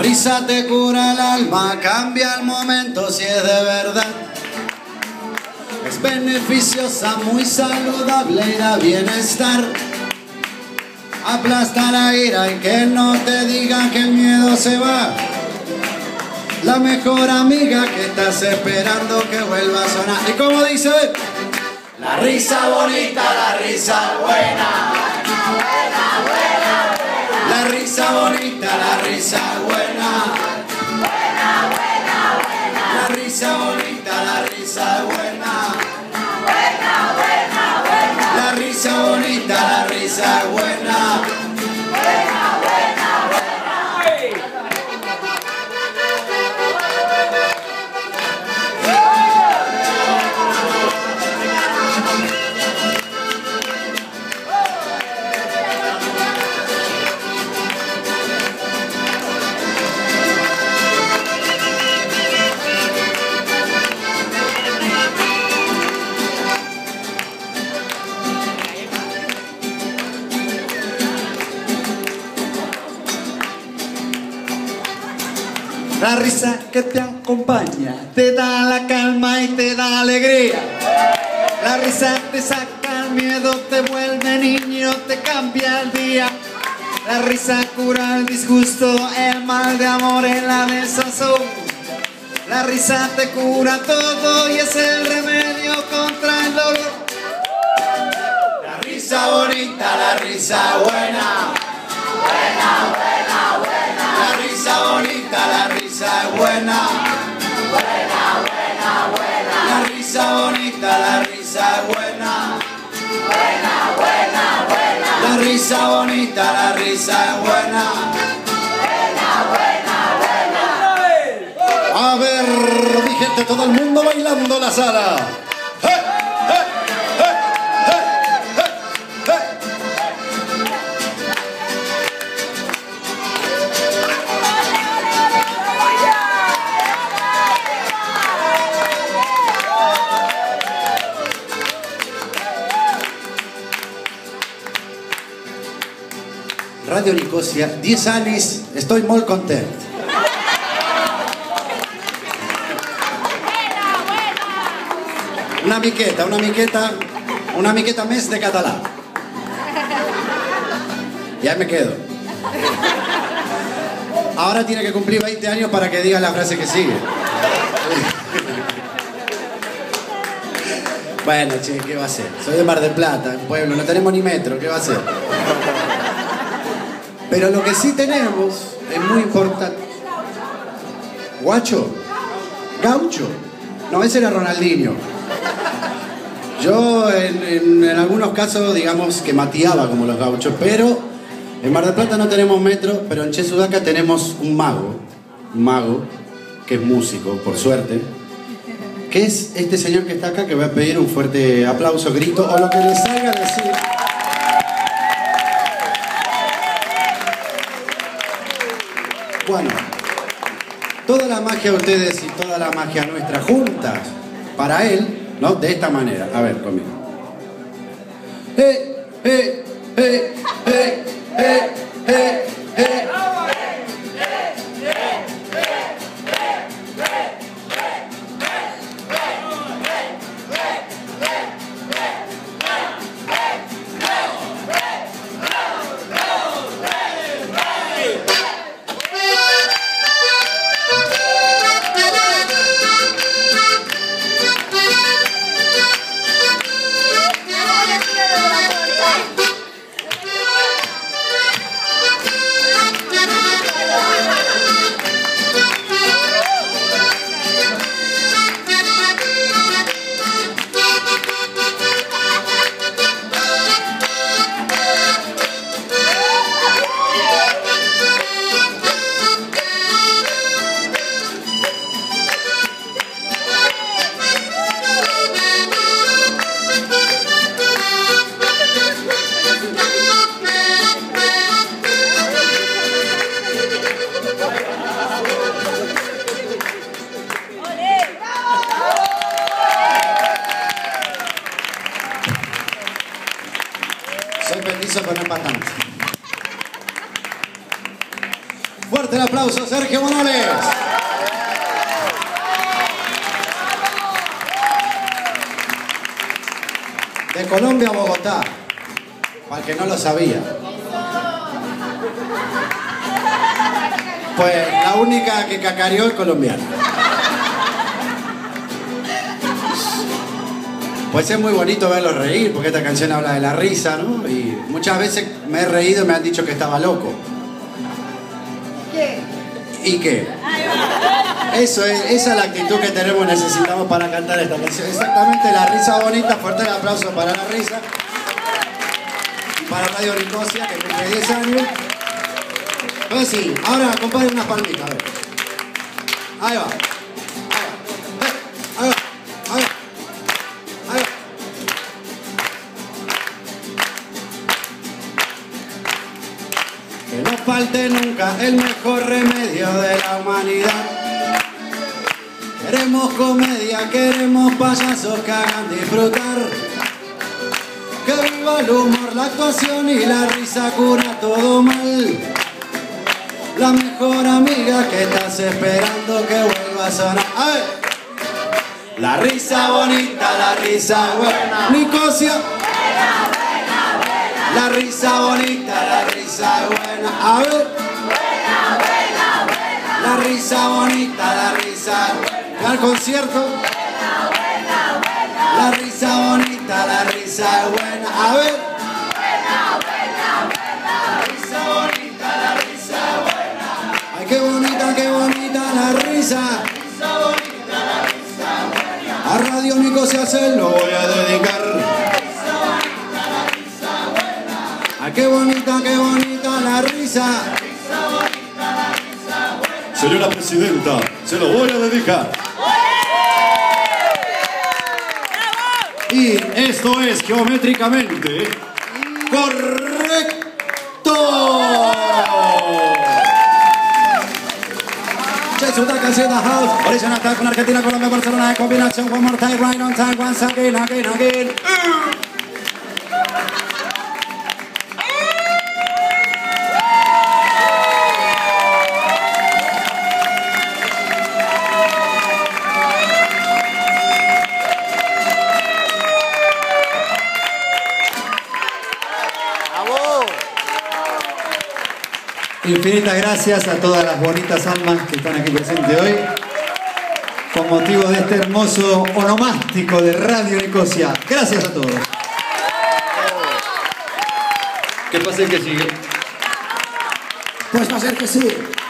risa te cura el alma, cambia el momento si es de verdad. Es beneficiosa, muy saludable y da bienestar. Aplasta la ira y que no te digan que el miedo se va. La mejor amiga que estás esperando que vuelva a sonar. ¿Y cómo dice? La risa bonita, la risa buena. La risa bonita, la risa buena. La risa bonita, la risa buena. La risa bonita, la risa buena. La risa que te acompaña, te da la calma y te da alegría. La risa te saca el miedo, te vuelve niño, te cambia el día. La risa cura el disgusto, el mal de amor en la desazón. La risa te cura todo y es el remedio contra el dolor. La risa bonita, la risa buena. Buena, buena, buena. La risa bonita, la risa es buena. Buena, buena, buena. La risa bonita, la risa es buena. Buena, buena, buena. La risa bonita, la risa es buena. Buena, buena, buena. A ver, mi gente, todo el mundo bailando la sala. Radio Nicosia, 10 anys, estoy molt content. Una miqueta més de català. Ya me quedo. Ahora tiene que cumplir 20 años para que diga la frase que sigue. Bueno, che, ¿qué va a hacer? Soy de Mar del Plata, pueblo, no tenemos ni metro, ¿qué va a hacer? Pero lo que sí tenemos es muy importante. Guacho, gaucho. No, ese era Ronaldinho. Yo en algunos casos, digamos que mateaba como los gauchos, pero en Mar del Plata no tenemos metro, pero en Che Sudaca tenemos un mago, que es músico, por suerte, que es este señor que está acá, que voy a pedir un fuerte aplauso, grito, o lo que les salga a decir. Bueno, toda la magia de ustedes y toda la magia nuestra juntas, para él, ¿no? De esta manera. A ver, conmigo. Soy petizo, pero no es para tanto. Fuerte el aplauso, Sergio Morales. De Colombia a Bogotá, para el que no lo sabía. Pues la única que cacareó es colombiana. Pues es muy bonito verlos reír, porque esta canción habla de la risa, ¿no? Y muchas veces me he reído y me han dicho que estaba loco. ¿Qué? ¿Y qué? Esa es la actitud que tenemos y necesitamos para cantar esta canción. Exactamente, la risa bonita. Fuerte el aplauso para la risa. Y para Radio Nicosia, que cumple 10 años. Pues sí, ahora compadre unas palmitas, a ver. Ahí va. Ahí va. Ahí va. Ahí va. Que no falte nunca el mejor remedio de la humanidad. Queremos comedia, queremos payasos que hagan disfrutar. Que viva el humor, la actuación y la risa cura todo mal. La mejor amiga que estás esperando que vuelva a sonar. A ver. La risa bonita, la risa buena. Nicosia. La risa bonita, la risa buena. A ver. La risa bonita, la risa buena. Al concierto. La risa bonita, la risa buena. A ver. La risa bonita, la risa buena. Ay, qué bonita la risa. A Radio Nicosia se lo voy a dedicar. Ay, qué bonita la risa. Señora Presidenta, se lo voy a dedicar. Y esto es geométricamente correcto. Chesuta canción the house. Original attack con Argentina, Colombia, Barcelona. Combinación, one more time, right on time, once again, again. Infinitas gracias a todas las bonitas almas que están aquí presentes hoy con motivo de este hermoso onomástico de Radio Nicosia. Gracias a todos. ¿Qué pasa el que sigue? Pues va a ser que sí.